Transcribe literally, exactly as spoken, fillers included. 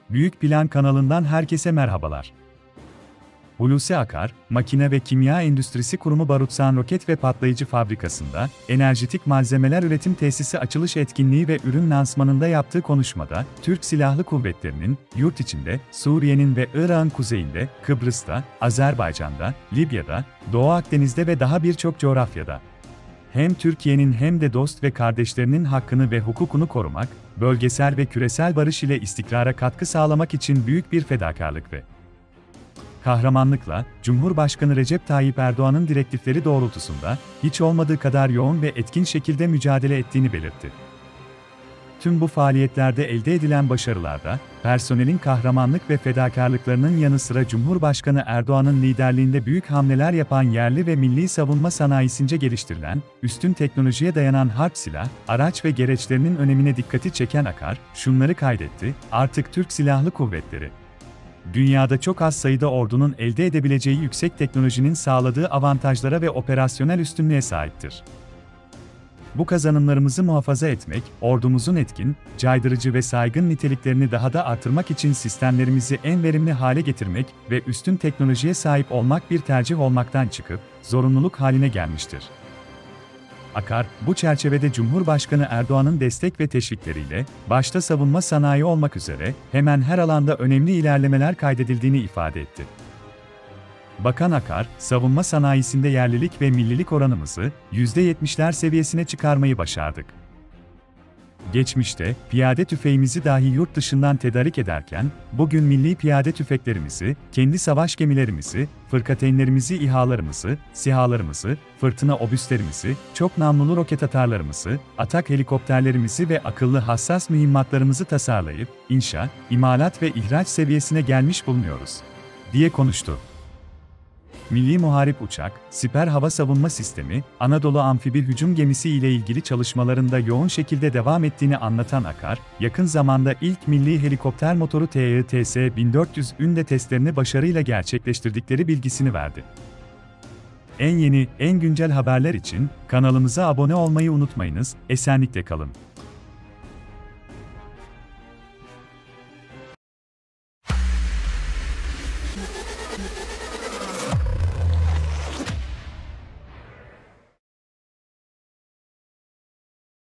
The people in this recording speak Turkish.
Büyük Plan kanalından herkese merhabalar. Hulusi Akar, Makine ve Kimya Endüstrisi Kurumu Barutsan Roket ve Patlayıcı Fabrikası'nda, enerjitik malzemeler üretim tesisi açılış etkinliği ve ürün lansmanında yaptığı konuşmada, Türk Silahlı Kuvvetleri'nin, yurt içinde, Suriye'nin ve Irak'ın kuzeyinde, Kıbrıs'ta, Azerbaycan'da, Libya'da, Doğu Akdeniz'de ve daha birçok coğrafyada, hem Türkiye'nin hem de dost ve kardeşlerinin hakkını ve hukukunu korumak, bölgesel ve küresel barış ile istikrara katkı sağlamak için büyük bir fedakarlık ve kahramanlıkla, Cumhurbaşkanı Recep Tayyip Erdoğan'ın direktifleri doğrultusunda, hiç olmadığı kadar yoğun ve etkin şekilde mücadele ettiğini belirtti. Tüm bu faaliyetlerde elde edilen başarılarda, personelin kahramanlık ve fedakarlıklarının yanı sıra Cumhurbaşkanı Erdoğan'ın liderliğinde büyük hamleler yapan yerli ve milli savunma sanayisince geliştirilen, üstün teknolojiye dayanan harp silah, araç ve gereçlerinin önemine dikkati çeken Akar, şunları kaydetti: artık Türk Silahlı Kuvvetleri, dünyada çok az sayıda ordunun elde edebileceği yüksek teknolojinin sağladığı avantajlara ve operasyonel üstünlüğe sahiptir. Bu kazanımlarımızı muhafaza etmek, ordumuzun etkin, caydırıcı ve saygın niteliklerini daha da artırmak için sistemlerimizi en verimli hale getirmek ve üstün teknolojiye sahip olmak bir tercih olmaktan çıkıp, zorunluluk haline gelmiştir. Akar, bu çerçevede Cumhurbaşkanı Erdoğan'ın destek ve teşvikleriyle, başta savunma sanayi olmak üzere, hemen her alanda önemli ilerlemeler kaydedildiğini ifade etti. Bakan Akar, savunma sanayisinde yerlilik ve millilik oranımızı yüzde yetmişler seviyesine çıkarmayı başardık. Geçmişte, piyade tüfeğimizi dahi yurt dışından tedarik ederken, bugün milli piyade tüfeklerimizi, kendi savaş gemilerimizi, fırkateynlerimizi, İHA'larımızı, SİHA'larımızı, fırtına obüslerimizi, çok namlulu roket atarlarımızı, atak helikopterlerimizi ve akıllı hassas mühimmatlarımızı tasarlayıp, inşa, imalat ve ihraç seviyesine gelmiş bulunuyoruz, diye konuştu. Milli Muharip Uçak, Siper Hava Savunma Sistemi, Anadolu Amfibi Hücum Gemisi ile ilgili çalışmalarında yoğun şekilde devam ettiğini anlatan Akar, yakın zamanda ilk milli helikopter motoru T I T S bin dört yüz'ün de testlerini başarıyla gerçekleştirdikleri bilgisini verdi. En yeni, en güncel haberler için kanalımıza abone olmayı unutmayınız, esenlikle kalın.